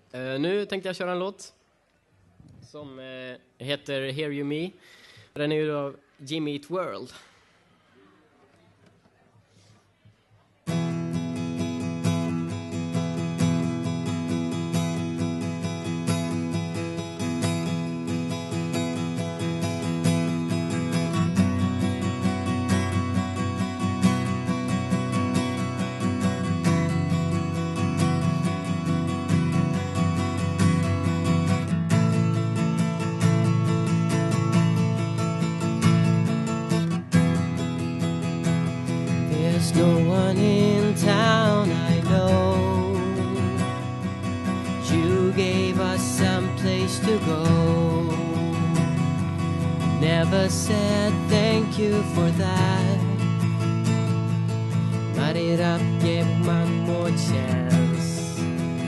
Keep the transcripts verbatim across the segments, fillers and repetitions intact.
Uh, nu tänkte jag köra en låt som uh, heter Hear You Me. Den är ju av Jimmy Eat World. There's no one in town I know. You gave us some place to go. Never said thank you for that. But it up, gave one more chance.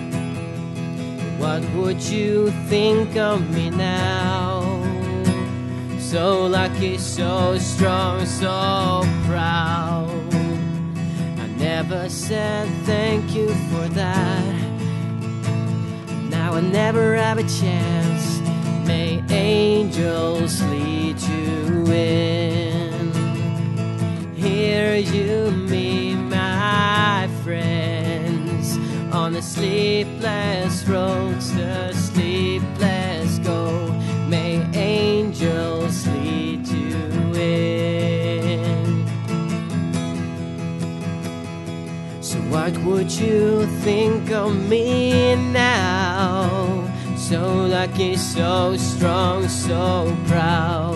What would you think of me now? So lucky, so strong, so proud. Never said thank you for that. Now I never have a chance. May angels lead you in. Hear you me, my friends, on the sleepless roads, the sleepless go. May angels lead you in. So what would you think of me now? So lucky, so strong, so proud.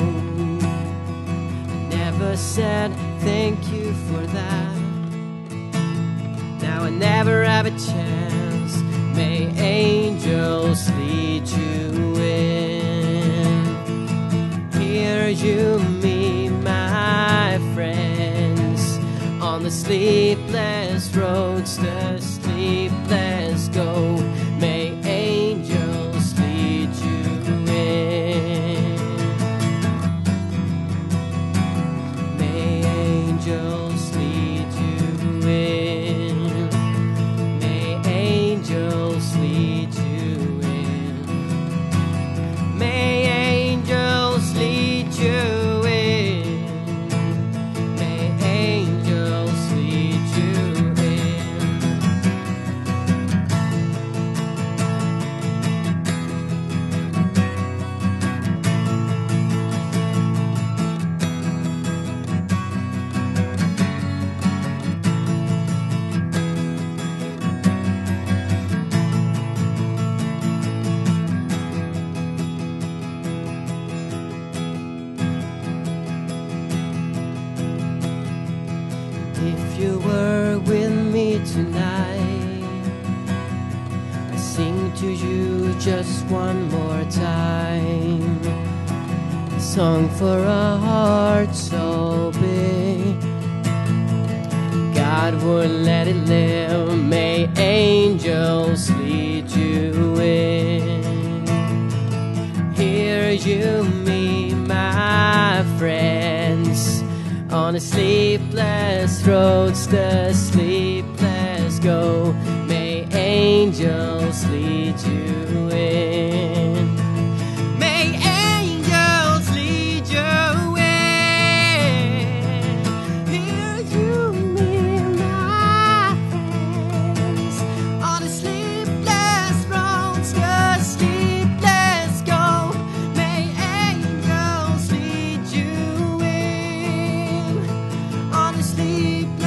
I never said thank you for that. Now I never have a chance. May angels lead you in. Hear you me, my friends, on the sleepless roads, the sleepless go. May angels lead you in. May angels lead you in. May angels lead you in. May angels lead you in. May angels lead you in. If you were with me tonight, I sing to you just one more time. A song for a heart so big, God would let it live. May angels lead you in. Hear you me, my friends, on the sleepless roads, the sleepless go. May angels lead you in. May angels lead you in. Hear you me, my friends, on the sleepless roads, the sleepless go. May angels lead you in. On the sleep